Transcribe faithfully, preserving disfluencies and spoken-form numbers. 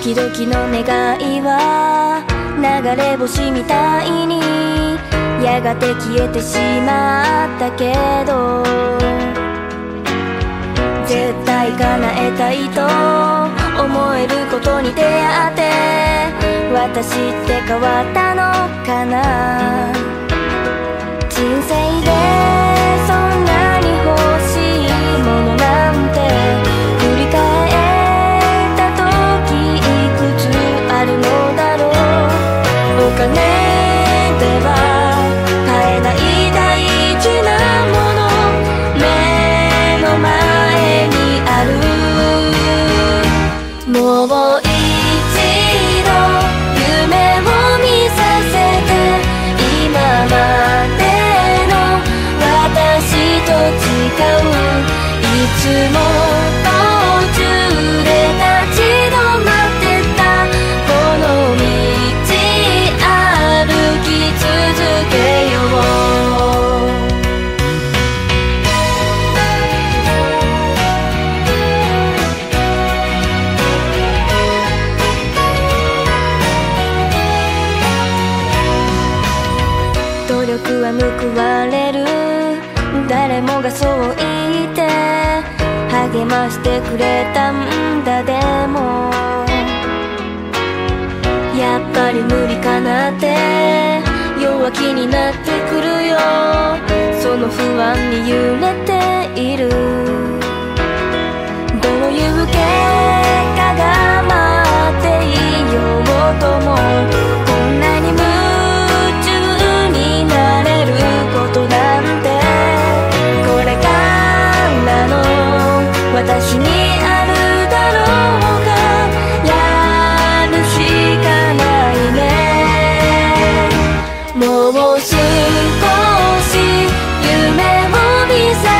時々の願いは流れ星みたいにやがて消えてしまったけど、絶対叶えたいと思えることに出会って、私って変わったのかな。人生でそんなに欲しいものなんて振り返った時いくつあるのだろう。お金では買えない大事なもの目の前にある。もう一度夢を見させて、今までの私と違う。いつも途中で立ち止まってたこの道歩き続けよう。努力は報われる、誰もがそう言って励ましてくれたんだ。でもやっぱり無理かなって弱気になってくるよ。その不安に揺れている。どういう結果が待っていようとも、こんなに夢中になれることなんてこれからの私にあるだろうが、やるしかないね。もう少し夢を見さ